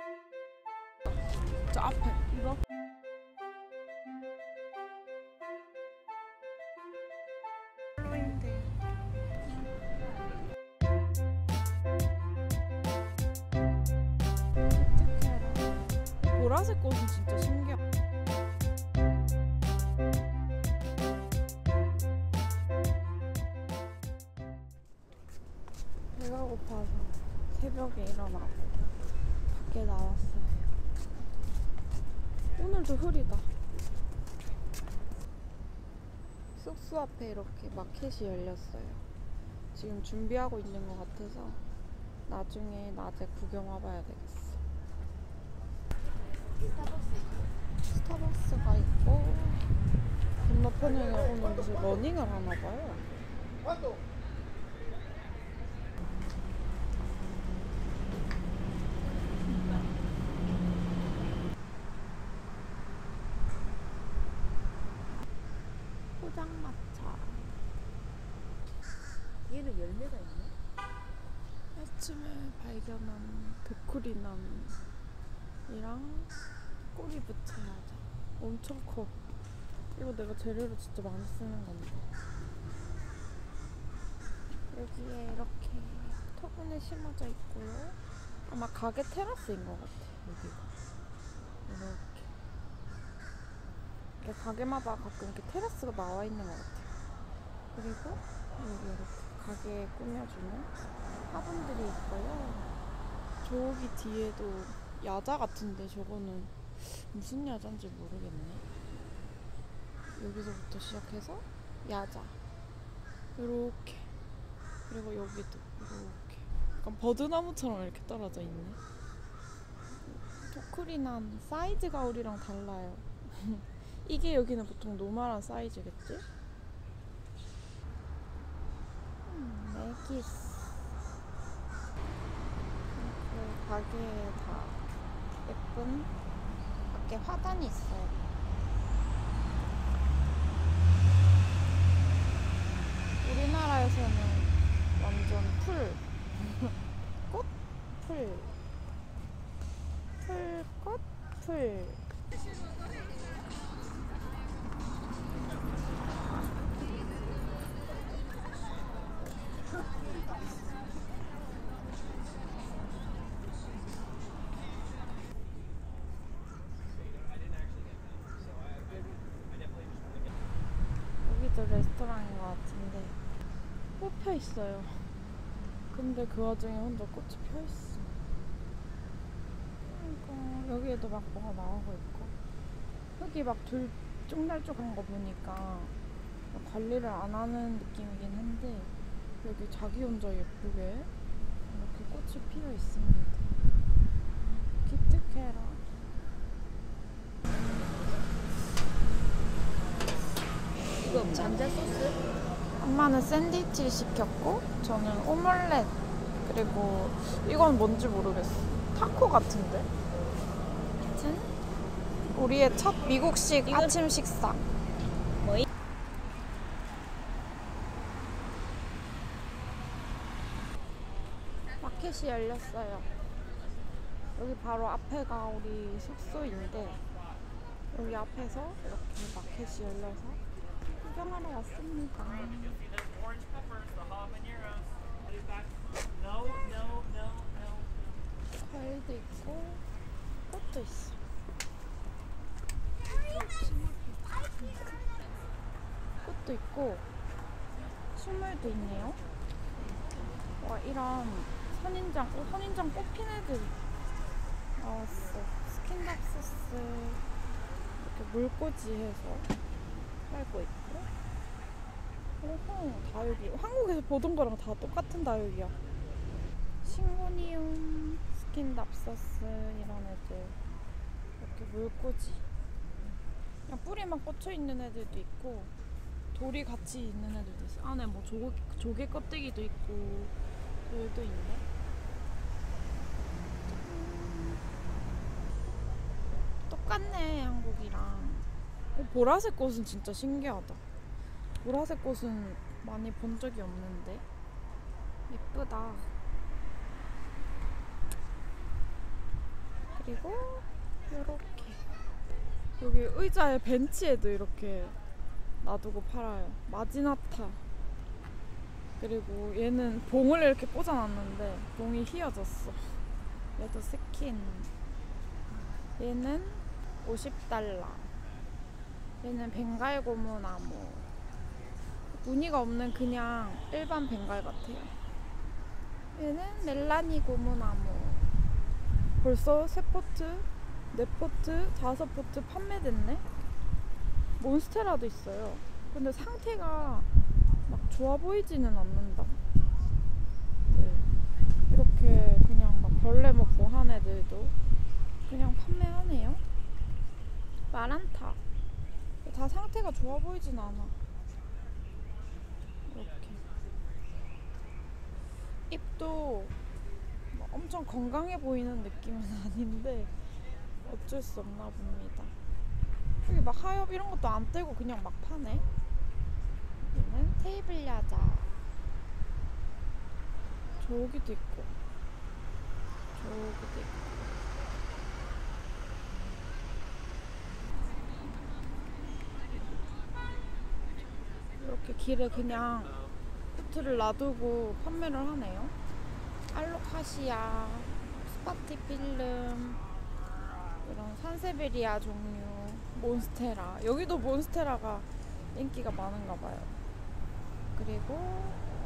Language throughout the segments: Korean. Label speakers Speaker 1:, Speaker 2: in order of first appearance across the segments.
Speaker 1: 저 앞에 이거. 보라색 꽃은 진짜 신기하다. 배가 고파서 새벽에 일어나고 밖에 나왔어요. 오늘도 흐리다. 숙소 앞에 이렇게 마켓이 열렸어요. 지금 준비하고 있는 것 같아서 나중에 낮에 구경 와봐야 되겠어. 스타벅스가 있고 건너편에는 오늘 무슨 러닝을 하나봐요. 포장마차.
Speaker 2: 얘는 열매가 있네.
Speaker 1: 아침에 발견한 베쿠리남이랑 꼬리부채야자. 엄청 커. 이거 내가 재료로 진짜 많이 쓰는 건데. 여기에 이렇게 토분에 심어져 있고요. 아마 가게 테라스인 것 같아, 여기가. 이렇게 가게마다 가끔 이렇게 테라스가 나와 있는 것 같아. 그리고 여기 이렇게 가게에 꾸며주는 화분들이 있고요. 저기 뒤에도 야자 같은데 저거는 무슨 야자인지 모르겠네. 여기서부터 시작해서 야자 이렇게, 그리고 여기도 이렇게 약간 버드나무처럼 이렇게 떨어져 있네. 토크리남 사이즈가 우리랑 달라요. 이게 여기는 보통 노멀한 사이즈겠지? 메기스. 그 가게에 다 예쁜 밖에 화단이 있어요. 우리나라에서는 완전 풀, 꽃, 풀, 풀꽃, 풀. 여기도 레스토랑인 것 같은데 꽃 펴 있어요. 근데 그 와중에 혼자 꽃이 펴 있어. 그러니까 여기에도 막 뭐가 나오고 있고, 흙이 막 들쭉날쭉한 거 보니까 관리를 안 하는 느낌이긴 한데, 여기 자기 혼자 예쁘게 이렇게 꽃이 피어 있습니다. 기특해라.
Speaker 2: 이거 감자 소스?
Speaker 1: 엄마는 샌드위치를 시켰고 저는 오믈렛, 그리고 이건 뭔지 모르겠어. 타코 같은데? 하여튼 우리의 첫 미국식 아침 식사.
Speaker 2: 뭐이?
Speaker 1: 마켓이 열렸어요. 여기 바로 앞에가 우리 숙소인데, 여기 앞에서 이렇게 마켓이 열려서 구경하러 왔습니다. 과일도 있고 꽃도 있어. 꽃도 있고 식물도 있네요. 와, 이런 선인장 꽃핀 애들 나왔어. 스킨답소스 이렇게 물꽂이 해서 팔고 있고. 오호, 다육이. 한국에서 보던 거랑 다 똑같은 다육이야. 싱고니움, 스킨답소스 이런 애들 이렇게 물꽂이. 그냥 뿌리만 꽂혀 있는 애들도 있고 돌이 같이 있는 애들도 있어. 안에 뭐 조개 껍데기도 있고 돌도 있네. 똑같네, 한국이랑. 보라색 꽃은 진짜 신기하다. 보라색 꽃은 많이 본 적이 없는데 예쁘다. 그리고 이렇게 여기 의자에 벤치에도 이렇게 놔두고 팔아요. 마지나타. 그리고 얘는 봉을 이렇게 꽂아놨는데 봉이 휘어졌어. 얘도 스킨. 얘는 $50. 얘는 벵갈 고무나무. 무늬가 없는 그냥 일반 벵갈 같아요. 얘는 멜라니 고무나무. 벌써 3포트, 4포트, 5포트 판매됐네? 몬스테라도 있어요. 근데 상태가 막 좋아 보이지는 않는다. 네. 이렇게 그냥 막 벌레 먹고 한 애들도 그냥 판매하네요. 마란타. 다 상태가 좋아 보이진 않아. 이렇게. 입도 뭐 엄청 건강해 보이는 느낌은 아닌데 어쩔 수 없나 봅니다. 여기 막 하엽 이런 것도 안 떼고 그냥 막 파네. 여기는 테이블 야자. 저기도 있고 저기도 있고. 이렇게 길에 그냥 코트를 놔두고 판매를 하네요. 알로카시아, 스파티필름, 이런 산세베리아 종류, 몬스테라. 여기도 몬스테라가 인기가 많은가 봐요. 그리고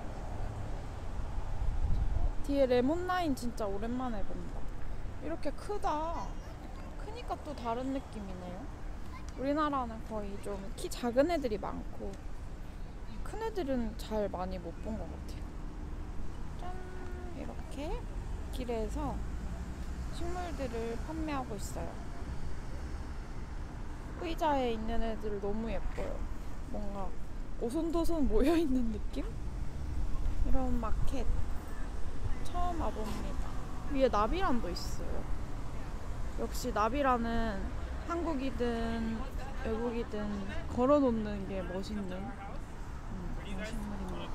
Speaker 1: 뒤에 레몬라인 진짜 오랜만에 본다. 이렇게 크다. 크니까 또 다른 느낌이네요. 우리나라는 거의 좀 키 작은 애들이 많고 큰 애들은 잘 많이 못 본 것 같아요. 짠! 이렇게 길에서 식물들을 판매하고 있어요. 의자에 있는 애들 너무 예뻐요. 뭔가 오손도손 모여있는 느낌? 이런 마켓 처음 와봅니다. 위에 나비란도 있어요. 역시 나비란은 한국이든 외국이든 걸어놓는 게 멋있는 그런 식물입니다.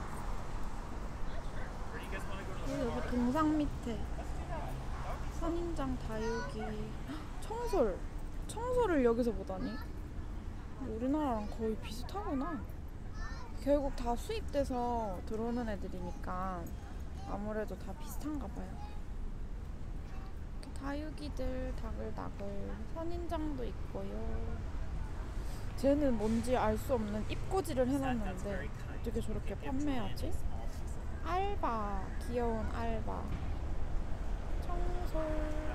Speaker 1: 여기 동상 밑에 선인장 다육이. 청솔을 여기서 보다니. 우리나라랑 거의 비슷하구나. 결국 다 수입돼서 들어오는 애들이니까 아무래도 다 비슷한가 봐요. 이렇게 다육이들 다글다글. 선인장도 있고요. 쟤는 뭔지 알 수 없는 입꼬지를 해놨는데 어떻게 저렇게 판매하지? 알바, 귀여운 알바. 청솔.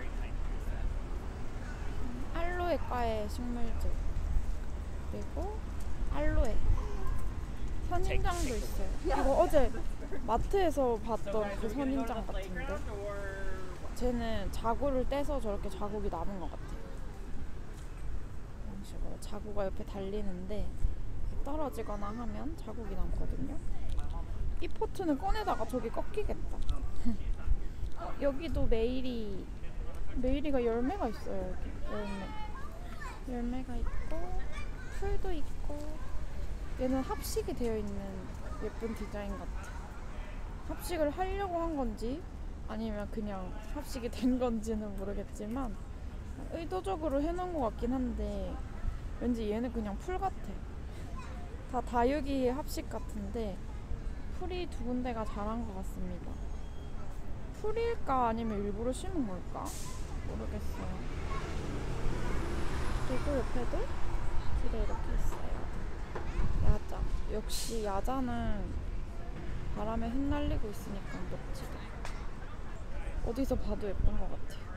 Speaker 1: 알로에과의 식물들. 그리고 알로에. 선인장도 있어요. 이거 어제 마트에서 봤던 그 선인장 같은데 쟤는 자구를 떼서 저렇게 자국이 남은 것 같아요. 이런 식으로 자구가 옆에 달리는데 떨어지거나 하면 자국이 남거든요. 이 포트는 꺼내다가 저기 꺾이겠다. 여기도 메이리가 열매가 있어요. 여기 열매가 있고 풀도 있고. 얘는 합식이 되어 있는 예쁜 디자인 같아. 합식을 하려고 한 건지 아니면 그냥 합식이 된 건지는 모르겠지만 의도적으로 해놓은 것 같긴 한데 왠지 얘는 그냥 풀 같아. 다 다육이 합식 같은데 풀이 두 군데가 자란 것 같습니다. 풀일까 아니면 일부러 심은 걸까? 모르겠어요. 그리고 옆에도 길에 이렇게 있어요. 야자. 역시 야자는 바람에 흩날리고 있으니까 멋지다. 어디서 봐도 예쁜 것 같아요.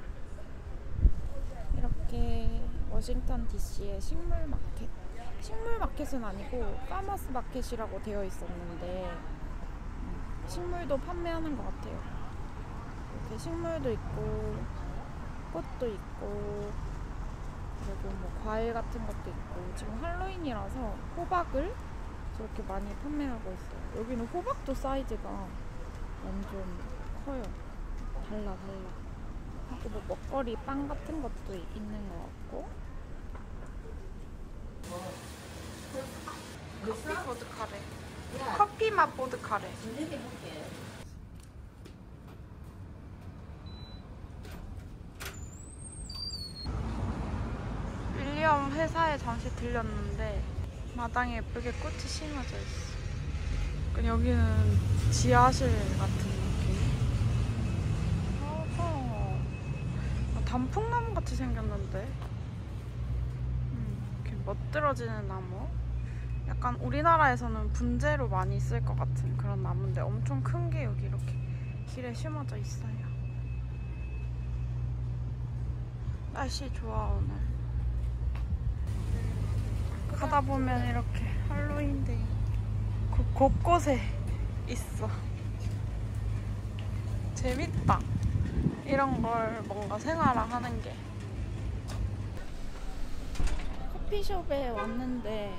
Speaker 1: 이렇게 워싱턴 DC의 식물 마켓. 식물 마켓은 아니고 파머스 마켓이라고 되어 있었는데 식물도 판매하는 것 같아요. 이렇게 식물도 있고 꽃도 있고 그리고 뭐 과일 같은 것도 있고. 지금 할로윈이라서 호박을 저렇게 많이 판매하고 있어요. 여기는 호박도 사이즈가 완전 커요. 달라. 하고 뭐 먹거리 빵 같은 것도 있는 것 같고. 커피 보드카레. 커피 맛 보드카레. 회사에 잠시 들렸는데 마당에 예쁘게 꽃이 심어져 있어. 여기는 지하실 같은 느낌. 단풍나무 같이 생겼는데. 이렇게 멋들어지는 나무. 약간 우리나라에서는 분재로 많이 쓸 것 같은 그런 나무인데 엄청 큰 게 여기 이렇게 길에 심어져 있어요. 날씨 좋아 오늘. 가다 보면 이렇게 할로윈데이 곳곳에 있어. 재밌다. 이런 걸 뭔가 생활화하는 게. 커피숍에 왔는데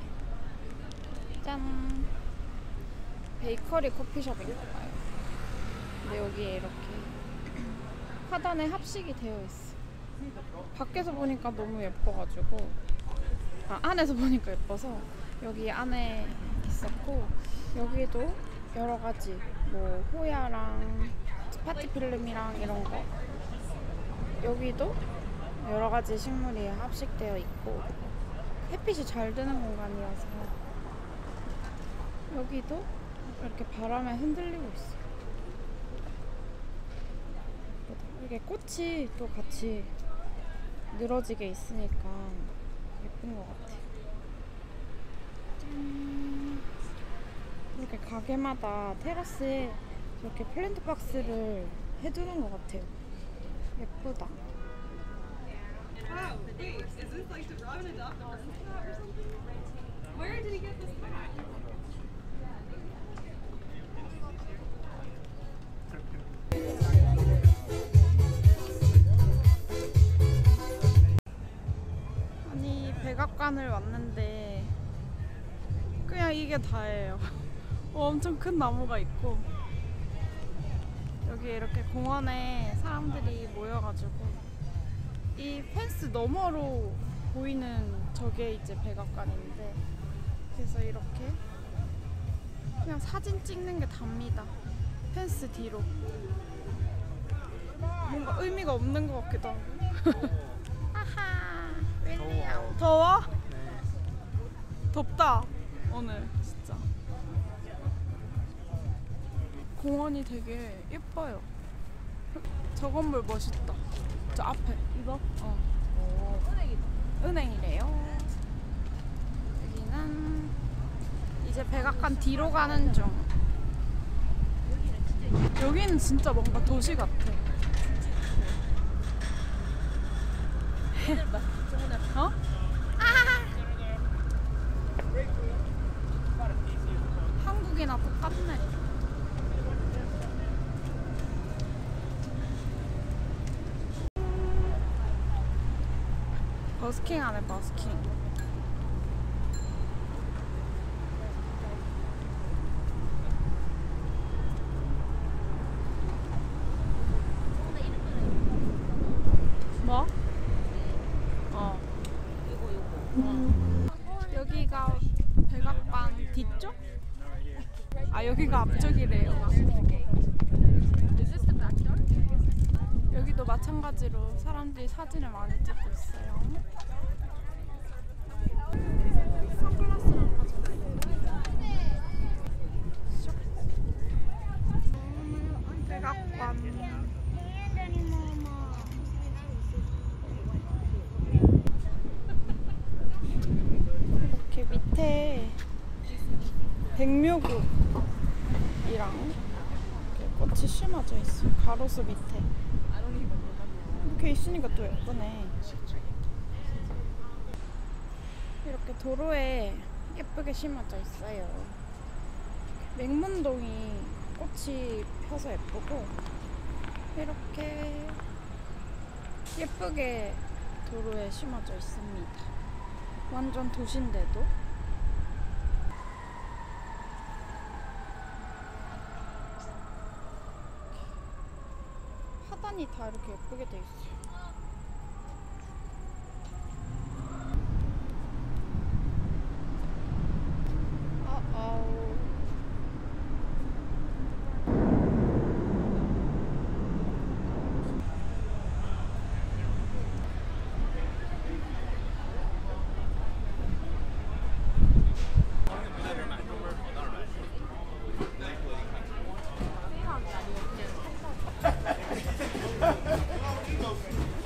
Speaker 1: 짠! 베이커리 커피숍인가봐요. 근데 여기에 이렇게 하단에 합식이 되어 있어. 밖에서 보니까 너무 예뻐가지고 안에서 보니까 예뻐서 여기 안에 있었고, 여기도 여러가지 뭐 호야랑 파티필름이랑 이런 거, 여기도 여러가지 식물이 합식되어 있고 햇빛이 잘 드는 공간이어서 여기도 이렇게 바람에 흔들리고 있어. 이게 꽃이 또 같이 늘어지게 있으니까 예쁜 것 같아. 짠. 이렇게 가게마다 테라스에 이렇게 플랜트 박스를 해두는 것 같아요. 예쁘다.
Speaker 3: Wow, wait, is this like did Robin adopt a mascot or something? Where did he get this cat?
Speaker 1: 아니, 백악관을 왔는데 그냥 이게 다예요. 엄청 큰 나무가 있고 여기 이렇게 공원에 사람들이 모여가지고 이 펜스 너머로 보이는 저게 이제 백악관인데, 그래서 이렇게 그냥 사진 찍는 게 답니다. 펜스 뒤로. 뭔가 의미가 없는 것 같기도 하고. 아하. 더워. 더워? 네. 덥다 오늘 진짜. 공원이 되게 예뻐요. 저 건물 멋있다. 저 앞에 이거? 오, 은행이다. 은행이래요. 여기는 이제 백악관 뒤로 가는 중. 여기는 진짜 뭔가 도시 같아. 어? 한국이나 똑같네. 버스킹 하네, 버스킹. 뭐? 여기가 백악관 뒤쪽? 아, 여기가 앞쪽이래요. 여기도 마찬가지로 사람들이 사진을 많이 찍고 있어요. 선글라스랑 백악관. 이렇게 밑에 백묘국이랑 이렇게 꽃이 심어져 있어요. 가로수 밑에. 이렇게 있으니까 또 예쁘네. 이렇게 도로에 예쁘게 심어져 있어요. 맹문동이 꽃이 펴서 예쁘고, 이렇게 예쁘게 도로에 심어져 있습니다. 완전 도시인데도. 하단이 다 이렇게 예쁘게 돼 있어요.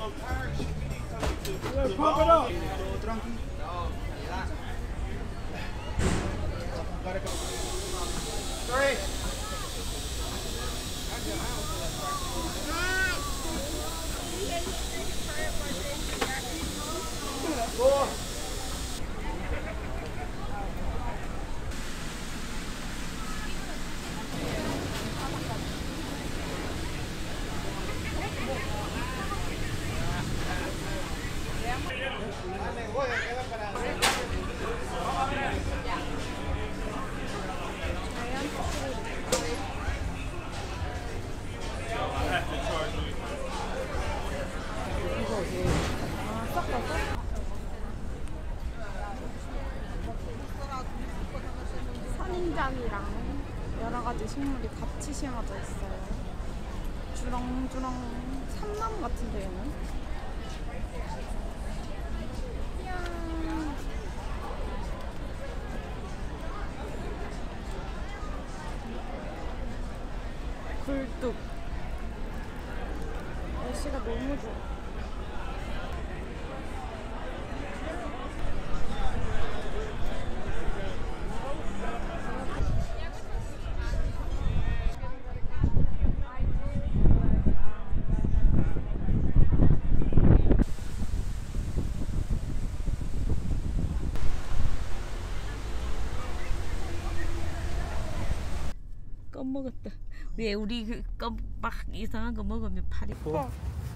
Speaker 1: 선인장이랑 여러 가지 식물이 같이 심어져 있어요. 주렁주렁 삼나무 같은데 얘는? 이야. 굴뚝. 날씨가 너무 좋아.
Speaker 2: 꺼먹었다. 왜 우리 막 이상한 거 먹으면 팔이
Speaker 1: 어.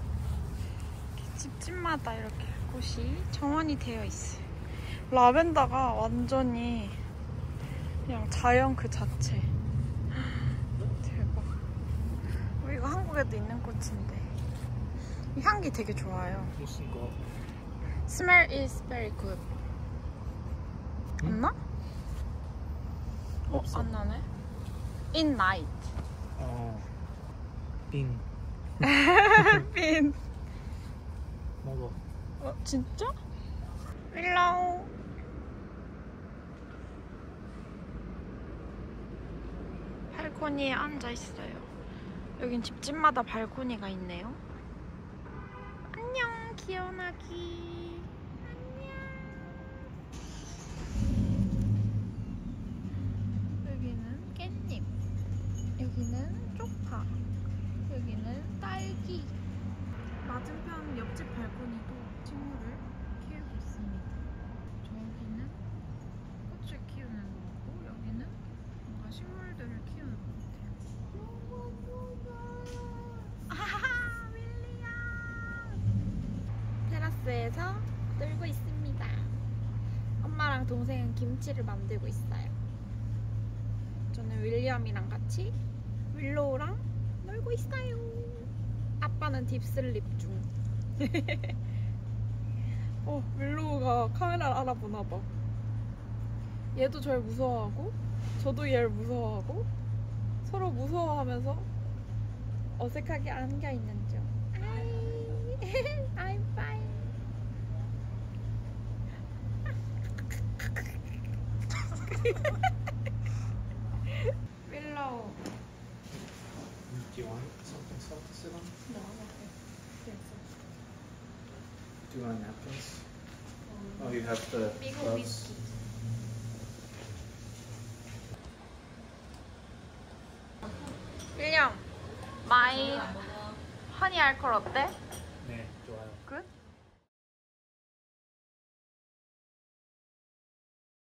Speaker 1: 집집마다 이렇게 곳이 정원이 되어 있어요. 라벤더가 완전히 그냥 자연 그 자체. 대박. 이거 한국에도 있는 꽃인데 이 향기 되게 좋아요.
Speaker 4: 무슨 거?
Speaker 1: Smell is very good. 안 나?
Speaker 4: 없어.
Speaker 1: 안 나네. In night.
Speaker 4: 빙
Speaker 1: 빈.
Speaker 4: 먹어.
Speaker 1: 진짜? 윌로우. 발코니에 앉아 있어요. 여긴 집집마다 발코니가 있네요. 안녕, 귀여운 아기. 안녕. 여기는 깻잎. 여기는 쪽파. 여기는 딸기. 맞은편 옆집 발코니도 식물을 키우고 있습니다. 저기는 꽃을 키우는 거고 여기는 뭔가 식물들을 키우는 것 같아요. 아하하, 윌리엄! 테라스에서 놀고 있습니다. 엄마랑 동생은 김치를 만들고 있어요. 저는 윌리엄이랑 같이 윌로우랑 놀고 있어요. 아빠는 딥슬립 중. 윌로우가 카메라를 알아보나봐. 얘도 절 무서워하고 저도 얘를 무서워하고 서로 무서워하면서 어색하게 안겨있는 중. I'm fine. 윌로우.
Speaker 4: Do you want something soft to sit on?
Speaker 1: No,
Speaker 4: Do you want napkins? Oh, you have the
Speaker 1: 미국
Speaker 4: gloves?
Speaker 1: 위스키. 윌리엄, 마이 허니 알콜 어때?